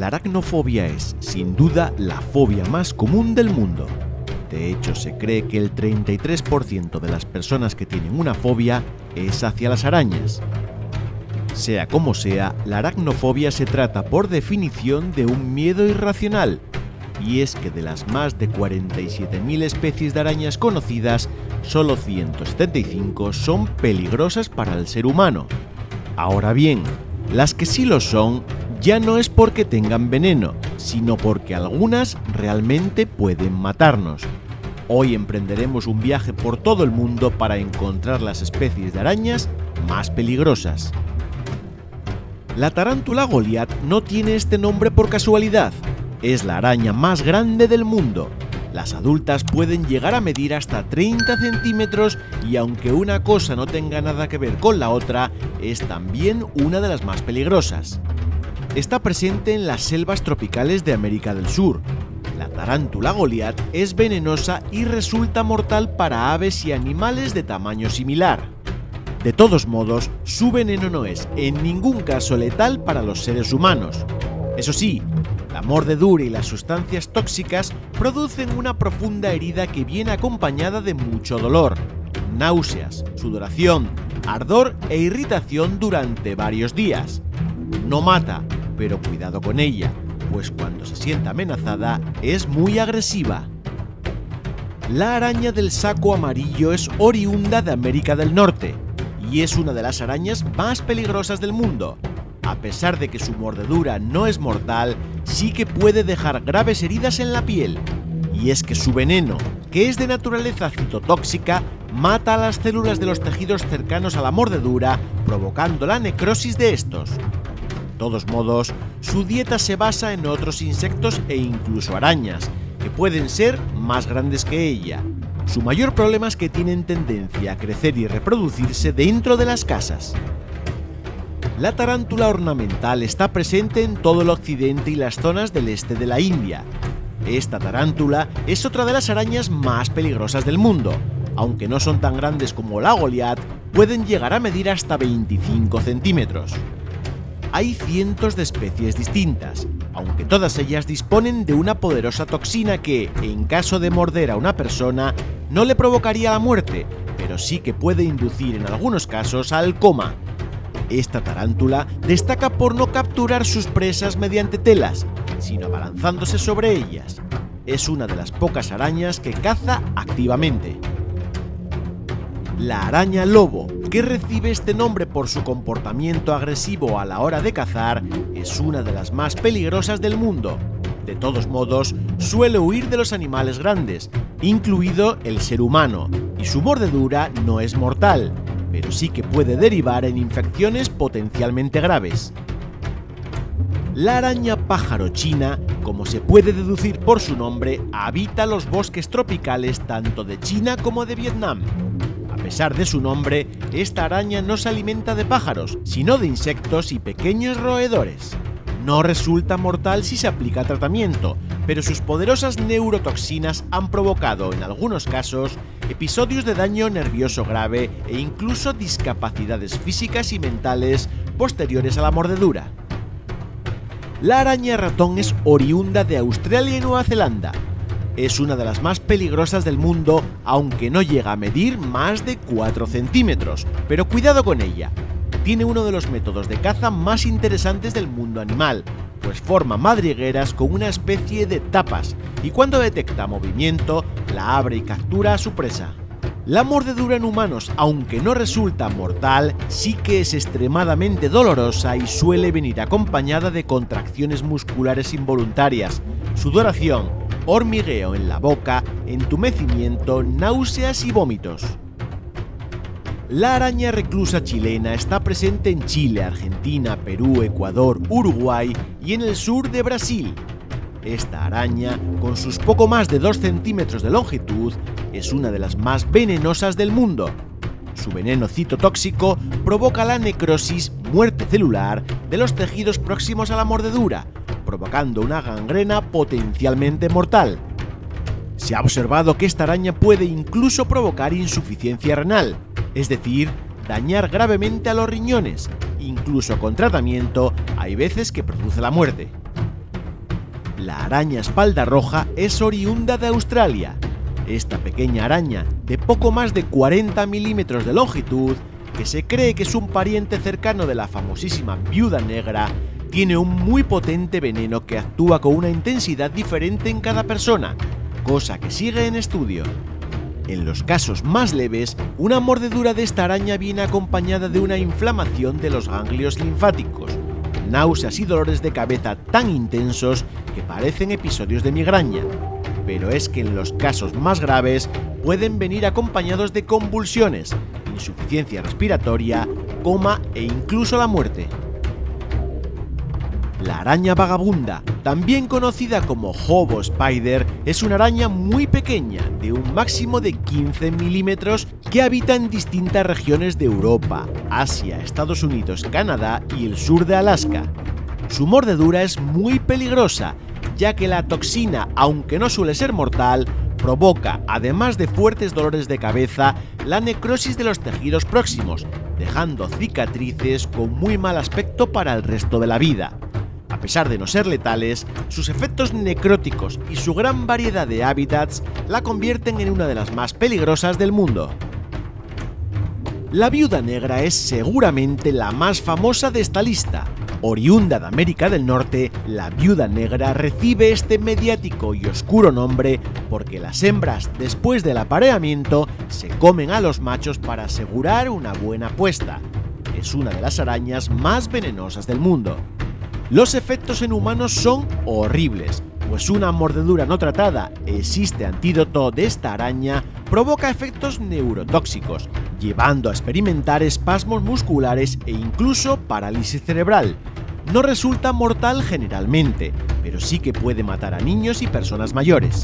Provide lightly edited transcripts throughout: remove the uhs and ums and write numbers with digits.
La aracnofobia es, sin duda, la fobia más común del mundo. De hecho, se cree que el 33% de las personas que tienen una fobia es hacia las arañas. Sea como sea, la aracnofobia se trata por definición de un miedo irracional, y es que de las más de 47.000 especies de arañas conocidas, solo 175 son peligrosas para el ser humano. Ahora bien, las que sí lo son, ya no es porque tengan veneno, sino porque algunas realmente pueden matarnos. Hoy emprenderemos un viaje por todo el mundo para encontrar las especies de arañas más peligrosas. La tarántula Goliat no tiene este nombre por casualidad. Es la araña más grande del mundo. Las adultas pueden llegar a medir hasta 30 centímetros y aunque una cosa no tenga nada que ver con la otra, es también una de las más peligrosas. Está presente en las selvas tropicales de América del Sur. La tarántula Goliat es venenosa y resulta mortal para aves y animales de tamaño similar. De todos modos, su veneno no es en ningún caso letal para los seres humanos. Eso sí, la mordedura y las sustancias tóxicas producen una profunda herida que viene acompañada de mucho dolor, náuseas, sudoración, ardor e irritación durante varios días. No mata, pero cuidado con ella, pues cuando se sienta amenazada es muy agresiva. La araña del saco amarillo es oriunda de América del Norte y es una de las arañas más peligrosas del mundo. A pesar de que su mordedura no es mortal, sí que puede dejar graves heridas en la piel. Y es que su veneno, que es de naturaleza citotóxica, mata a las células de los tejidos cercanos a la mordedura, provocando la necrosis de estos. De todos modos, su dieta se basa en otros insectos e incluso arañas, que pueden ser más grandes que ella. Su mayor problema es que tienen tendencia a crecer y reproducirse dentro de las casas. La tarántula ornamental está presente en todo el occidente y las zonas del este de la India. Esta tarántula es otra de las arañas más peligrosas del mundo. Aunque no son tan grandes como la Goliat, pueden llegar a medir hasta 25 centímetros. Hay cientos de especies distintas, aunque todas ellas disponen de una poderosa toxina que, en caso de morder a una persona, no le provocaría la muerte, pero sí que puede inducir en algunos casos al coma. Esta tarántula destaca por no capturar sus presas mediante telas, sino abalanzándose sobre ellas. Es una de las pocas arañas que caza activamente. La araña lobo, que recibe este nombre por su comportamiento agresivo a la hora de cazar, es una de las más peligrosas del mundo. De todos modos, suele huir de los animales grandes, incluido el ser humano, y su mordedura no es mortal, pero sí que puede derivar en infecciones potencialmente graves. La araña pájaro china, como se puede deducir por su nombre, habita los bosques tropicales tanto de China como de Vietnam. A pesar de su nombre, esta araña no se alimenta de pájaros, sino de insectos y pequeños roedores. No resulta mortal si se aplica tratamiento, pero sus poderosas neurotoxinas han provocado, en algunos casos, episodios de daño nervioso grave e incluso discapacidades físicas y mentales posteriores a la mordedura. La araña ratón es oriunda de Australia y Nueva Zelanda. Es una de las más peligrosas del mundo, aunque no llega a medir más de 4 centímetros, pero cuidado con ella. Tiene uno de los métodos de caza más interesantes del mundo animal, pues forma madrigueras con una especie de tapas y cuando detecta movimiento, la abre y captura a su presa. La mordedura en humanos, aunque no resulta mortal, sí que es extremadamente dolorosa y suele venir acompañada de contracciones musculares involuntarias, sudoración, hormigueo en la boca, entumecimiento, náuseas y vómitos. La araña reclusa chilena está presente en Chile, Argentina, Perú, Ecuador, Uruguay y en el sur de Brasil. Esta araña, con sus poco más de 2 centímetros de longitud, es una de las más venenosas del mundo. Su veneno citotóxico provoca la necrosis, muerte celular, de los tejidos próximos a la mordedura, provocando una gangrena potencialmente mortal. Se ha observado que esta araña puede incluso provocar insuficiencia renal, es decir, dañar gravemente a los riñones. Incluso con tratamiento, hay veces que produce la muerte. La araña espalda roja es oriunda de Australia. Esta pequeña araña, de poco más de 40 milímetros de longitud, que se cree que es un pariente cercano de la famosísima viuda negra, tiene un muy potente veneno que actúa con una intensidad diferente en cada persona, cosa que sigue en estudio. En los casos más leves, una mordedura de esta araña viene acompañada de una inflamación de los ganglios linfáticos, náuseas y dolores de cabeza tan intensos que parecen episodios de migraña. Pero es que en los casos más graves pueden venir acompañados de convulsiones, insuficiencia respiratoria, coma e incluso la muerte. La araña vagabunda, también conocida como hobo spider, es una araña muy pequeña, de un máximo de 15 milímetros, que habita en distintas regiones de Europa, Asia, Estados Unidos, Canadá y el sur de Alaska. Su mordedura es muy peligrosa, ya que la toxina, aunque no suele ser mortal, provoca, además de fuertes dolores de cabeza, la necrosis de los tejidos próximos, dejando cicatrices con muy mal aspecto para el resto de la vida. A pesar de no ser letales, sus efectos necróticos y su gran variedad de hábitats la convierten en una de las más peligrosas del mundo. La viuda negra es seguramente la más famosa de esta lista. Oriunda de América del Norte, la viuda negra recibe este mediático y oscuro nombre porque las hembras, después del apareamiento, se comen a los machos para asegurar una buena puesta. Es una de las arañas más venenosas del mundo. Los efectos en humanos son horribles, pues una mordedura no tratada, existe antídoto de esta araña, provoca efectos neurotóxicos, llevando a experimentar espasmos musculares e incluso parálisis cerebral. No resulta mortal generalmente, pero sí que puede matar a niños y personas mayores.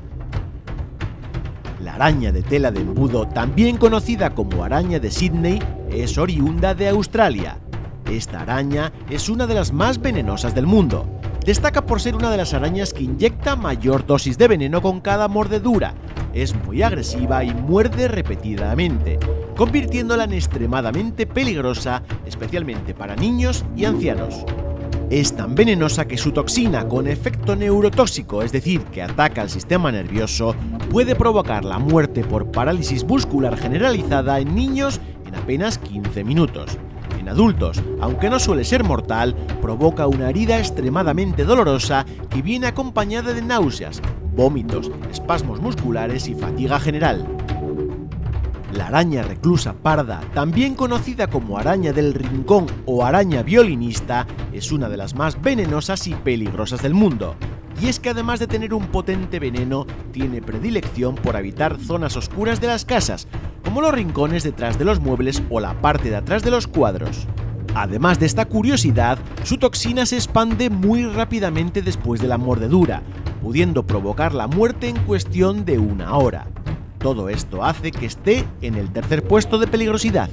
La araña de tela de embudo, también conocida como araña de Sydney, es oriunda de Australia. Esta araña es una de las más venenosas del mundo. Destaca por ser una de las arañas que inyecta mayor dosis de veneno con cada mordedura. Es muy agresiva y muerde repetidamente, convirtiéndola en extremadamente peligrosa, especialmente para niños y ancianos. Es tan venenosa que su toxina, con efecto neurotóxico, es decir, que ataca al sistema nervioso, puede provocar la muerte por parálisis muscular generalizada en niños en apenas 15 minutos. En adultos, aunque no suele ser mortal, provoca una herida extremadamente dolorosa que viene acompañada de náuseas, vómitos, espasmos musculares y fatiga general. La araña reclusa parda, también conocida como araña del rincón o araña violinista, es una de las más venenosas y peligrosas del mundo. Y es que además de tener un potente veneno, tiene predilección por habitar zonas oscuras de las casas, como los rincones detrás de los muebles o la parte de atrás de los cuadros. Además de esta curiosidad, su toxina se expande muy rápidamente después de la mordedura, pudiendo provocar la muerte en cuestión de una hora. Todo esto hace que esté en el tercer puesto de peligrosidad.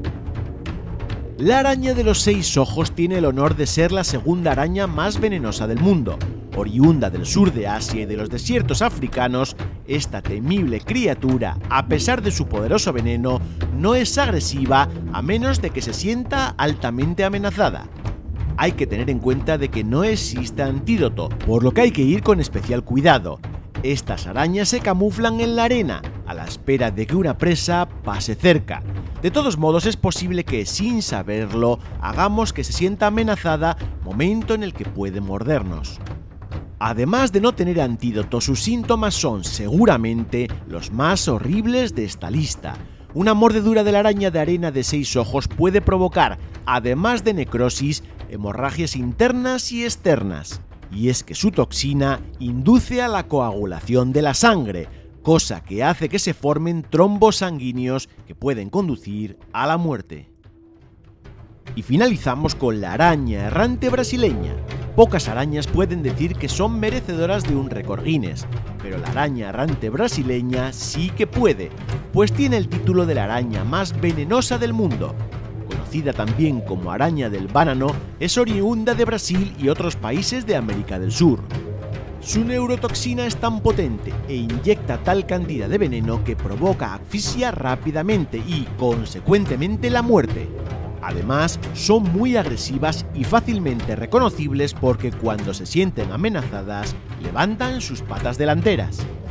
La araña de los 6 ojos tiene el honor de ser la segunda araña más venenosa del mundo. Oriunda del sur de Asia y de los desiertos africanos, esta temible criatura, a pesar de su poderoso veneno, no es agresiva a menos de que se sienta altamente amenazada. Hay que tener en cuenta de que no existe antídoto, por lo que hay que ir con especial cuidado. Estas arañas se camuflan en la arena, a la espera de que una presa pase cerca. De todos modos, es posible que, sin saberlo, hagamos que se sienta amenazada, momento en el que puede mordernos. Además de no tener antídoto, sus síntomas son seguramente los más horribles de esta lista. Una mordedura de la araña de arena de 6 ojos puede provocar, además de necrosis, hemorragias internas y externas. Y es que su toxina induce a la coagulación de la sangre, cosa que hace que se formen trombos sanguíneos que pueden conducir a la muerte. Y finalizamos con la araña errante brasileña. Pocas arañas pueden decir que son merecedoras de un récord Guinness, pero la araña errante brasileña sí que puede, pues tiene el título de la araña más venenosa del mundo. Conocida también como araña del banano, es oriunda de Brasil y otros países de América del Sur. Su neurotoxina es tan potente e inyecta tal cantidad de veneno que provoca asfixia rápidamente y, consecuentemente, la muerte. Además, son muy agresivas y fácilmente reconocibles porque cuando se sienten amenazadas, levantan sus patas delanteras.